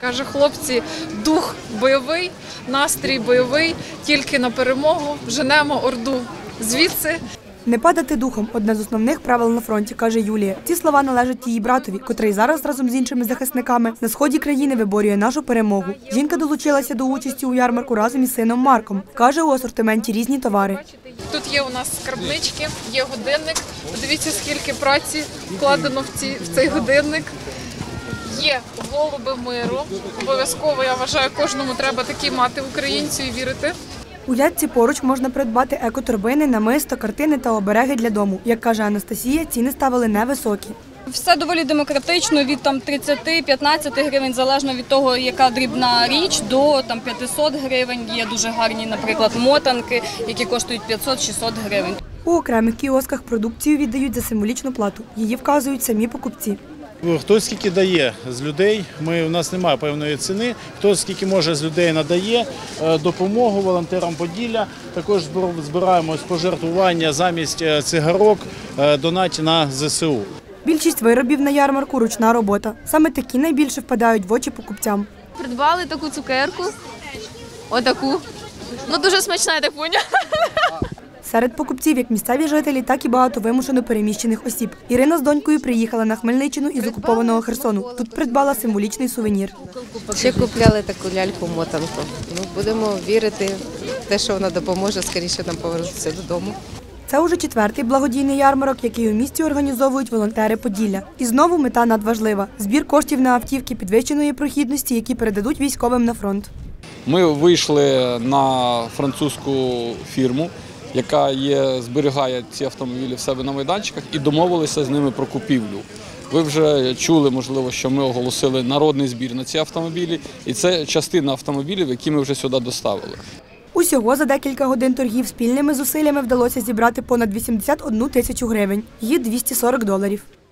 Каже, хлопці, дух бойовий, настрій бойовий, тільки на перемогу, женемо Орду звідси. Не падати духом – одне з основних правил на фронті, каже Юлія. Ці слова належать її братові, котрий зараз разом з іншими захисниками на сході країни виборює нашу перемогу. Жінка долучилася до участі у ярмарку разом із сином Марком. Каже, у асортименті різні товари. Тут є у нас скарбнички, є годинник. Подивіться, скільки праці вкладено в цей годинник. Є голуби миру. Обов'язково, я вважаю, кожному треба такі мати українцю і вірити. У ядці поруч можна придбати екоторбини, намисто, картини та обереги для дому. Як каже Анастасія, ціни ставили невисокі. Все доволі демократично, від 30-15 гривень, залежно від того, яка дрібна річ, до 500 гривень. Є дуже гарні, наприклад, мотанки, які коштують 500-600 гривень. У окремих кіосках продукцію віддають за символічну плату. Її вказують самі покупці. Хто скільки дає з людей, у нас немає певної ціни, хто скільки може з людей надає допомогу волонтерам Поділля. Також збираємо пожертвування замість цигарок, донать на ЗСУ. Більшість виробів на ярмарку – ручна робота. Саме такі найбільше впадають в очі покупцям. Придбали таку цукерку, отаку. Ну, дуже смачна, я так поняла. Серед покупців як місцеві жителі, так і багато вимушено переміщених осіб. Ірина з донькою приїхала на Хмельниччину із окупованого Херсону. Тут придбала символічний сувенір. Ще купляли таку ляльку-мотанку. Будемо вірити в те, що вона допоможе скоріше нам повернутися додому. Це уже четвертий благодійний ярмарок, який у місті організовують волонтери Поділля. І знову мета надважлива – збір коштів на автівки підвищеної прохідності, які передадуть військовим на фронт. Ми вийшли на французьку фірму, яка зберігає ці автомобілі в себе на майданчиках, і домовилися з ними про купівлю. Ви вже чули, можливо, що ми оголосили народний збір на ці автомобілі, і це частина автомобілів, які ми вже сюди доставили. Усього за декілька годин торгів спільними зусиллями вдалося зібрати понад 81 тисячу гривень. Її $240.